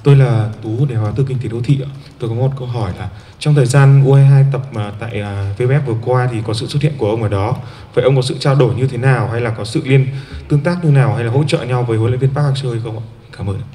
Tôi là Tú, đề hóa từ Kinh tế đô thị ạ. Tôi có một câu hỏi là trong thời gian U22 tập tại VFF vừa qua thì có sự xuất hiện của ông ở đó. Vậy ông có sự trao đổi như thế nào, hay là có sự tương tác như nào, hay là hỗ trợ nhau với huấn luyện viên Park Hang-seo hay không ạ? Cảm ơn.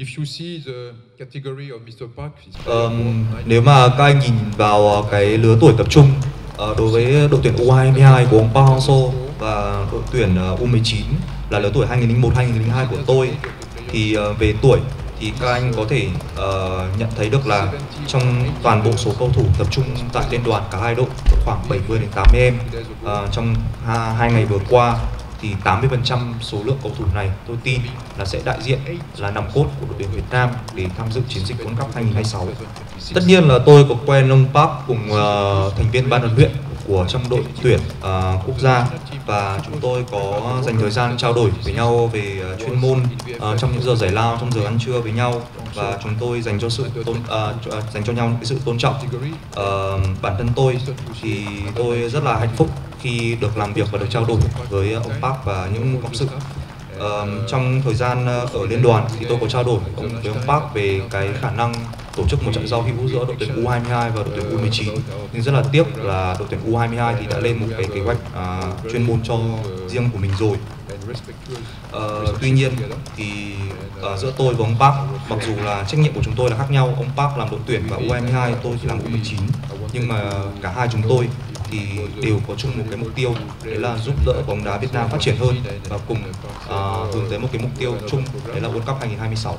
Nếu mà các anh nhìn vào cái lứa tuổi tập trung đối với đội tuyển U22 của ông Park Hang-seo và đội tuyển U19 là lứa tuổi 2001 2002 của tôi, thì về tuổi thì các anh có thể nhận thấy được là trong toàn bộ số cầu thủ tập trung tại liên đoàn cả hai đội khoảng 70 đến 80 em. Trong hai ngày vừa qua thì 80% số lượng cầu thủ này tôi tin là sẽ đại diện, là nòng cốt của đội tuyển Việt Nam để tham dự chiến dịch World Cup 2026. Tất nhiên là tôi có quen ông Park cùng thành viên ban huấn luyện của trong đội tuyển quốc gia, và chúng tôi có dành thời gian trao đổi với nhau về chuyên môn trong những giờ giải lao, trong giờ ăn trưa với nhau, và chúng tôi dành cho nhau cái sự tôn trọng. Bản thân tôi thì tôi rất là hạnh phúc khi được làm việc và được trao đổi với ông Park và những cộng sự. Trong thời gian ở liên đoàn thì tôi có trao đổi với ông Park về cái khả năng tổ chức một trận giao hữu giữa đội tuyển U22 và đội tuyển U19, nhưng rất là tiếc là đội tuyển U22 thì đã lên một cái kế hoạch chuyên môn cho riêng của mình rồi. Tuy nhiên thì giữa tôi và ông Park, mặc dù là trách nhiệm của chúng tôi là khác nhau, ông Park làm đội tuyển và U22, tôi thì làm U19, nhưng mà cả hai chúng tôi thì đều có chung một cái mục tiêu, đấy là giúp đỡ bóng đá Việt Nam phát triển hơn và cùng hướng tới một cái mục tiêu chung, đấy là World Cup 2026.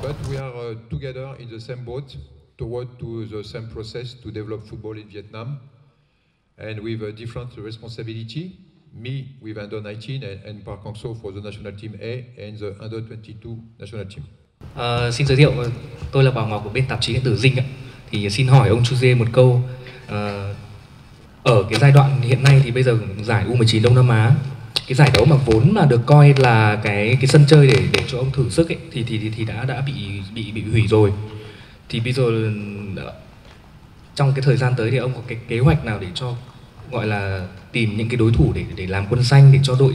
Toward to the same process to develop football in Vietnam, and with a different responsibility. Me with under 19 and Park Hang-seo for the national team A and the under 22 national team. Xin giới thiệu, tôi là Bảo Ngọc của bên tạp chí điện tử Dinh ạ. Thì xin hỏi ông Chu Dê một câu. Ở cái giai đoạn hiện nay thì bây giờ giải U19 Đông Nam Á, cái giải đấu mà vốn mà được coi là cái sân chơi để cho ông thử sức ấy, thì đã bị hủy rồi. Thì bây giờ trong cái thời gian tới thì ông có cái kế hoạch nào để cho gọi là tìm những cái đối thủ để làm quân xanh, để cho đội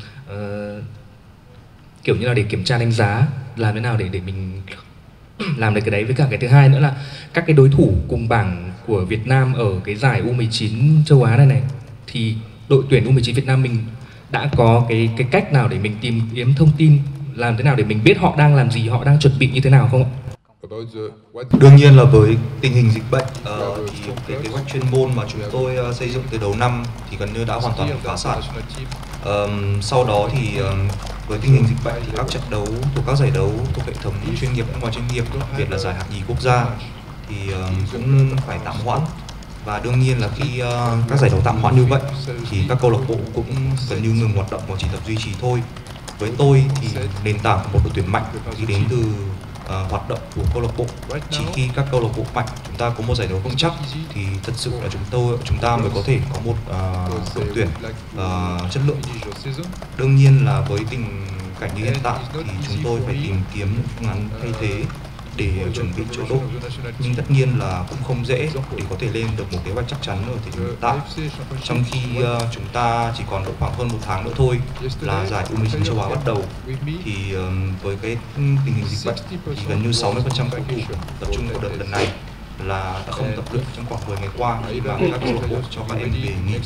kiểu như là để kiểm tra đánh giá, làm thế nào để mình làm được cái đấy. Với cả cái thứ hai nữa là các cái đối thủ cùng bảng của Việt Nam ở cái giải U19 châu Á này thì đội tuyển U19 Việt Nam mình đã có cái cách nào để mình tìm kiếm thông tin, làm thế nào để mình biết họ đang làm gì, họ đang chuẩn bị như thế nào không ạ? Đương nhiên là với tình hình dịch bệnh thì cái kế hoạch chuyên môn mà chúng tôi xây dựng từ đầu năm thì gần như đã hoàn toàn bị phá sản. Sau đó thì với tình hình dịch bệnh thì các trận đấu thuộc các giải đấu thuộc hệ thống chuyên nghiệp ngoài chuyên nghiệp, đặc biệt là giải hạng nhì quốc gia thì cũng phải tạm hoãn. Và đương nhiên là khi các giải đấu tạm hoãn như vậy thì các câu lạc bộ cũng gần như ngừng hoạt động và chỉ tập duy trì thôi. Với tôi thì nền tảng của một đội tuyển mạnh thì đến từ hoạt động của câu lạc bộ. Chỉ khi các câu lạc bộ mạnh, chúng ta có một giải đấu vững chắc thì thật sự là chúng ta mới có thể có một đội tuyển chất lượng. Đương nhiên là với tình cảnh như hiện tại thì chúng tôi phải tìm kiếm phương án thay thế để chuẩn bị cho đội, nhưng tất nhiên là cũng không dễ để có thể lên được một kế hoạch chắc chắn ở thời điểm hiện tại. Trong khi chúng ta chỉ còn độ khoảng hơn một tháng nữa thôi là giải U19 châu Á bắt đầu, thì với cái tình hình dịch bệnh thì gần như 60% cầu thủ tập trung vào đợt lần này là đã không tập luyện trong khoảng 10 ngày qua, khi mà các câu lạc bộ cho các em về nghỉ.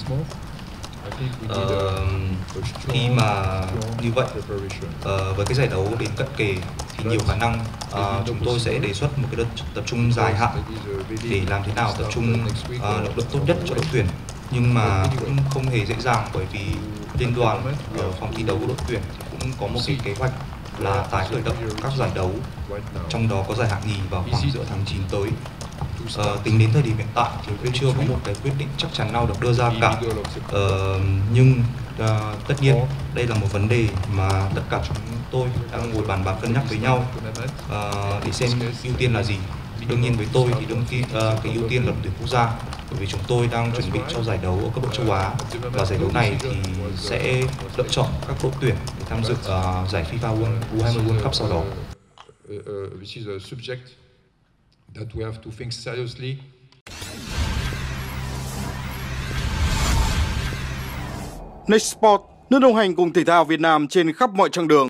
Khi mà như vậy, với cái giải đấu đến cận kề thì nhiều khả năng chúng tôi sẽ đề xuất một cái đợt tập trung dài hạn để làm thế nào tập trung lực lượng tốt nhất cho đội tuyển, nhưng mà cũng không hề dễ dàng, bởi vì liên đoàn ở phòng thi đấu của đội tuyển cũng có một cái kế hoạch là tái khởi động các giải đấu, trong đó có giải hạng nhì vào khoảng giữa tháng 9 tới. Tính đến thời điểm hiện tại thì cũng chưa có một cái quyết định chắc chắn nào được đưa ra cả, nhưng tất nhiên đây là một vấn đề mà tất cả chúng tôi đang ngồi bàn bạc cân nhắc với nhau để xem ưu tiên là gì. Đương nhiên với tôi thì cái ưu tiên là đội tuyển quốc gia, bởi vì chúng tôi đang chuẩn bị cho giải đấu ở cấp độ châu Á, và giải đấu này thì sẽ lựa chọn các đội tuyển để tham dự giải FIFA U20 World Cup sau đó. That we have to think seriously. Next Sport, nước đồng hành cùng thể thao Việt Nam trên khắp mọi chặng đường.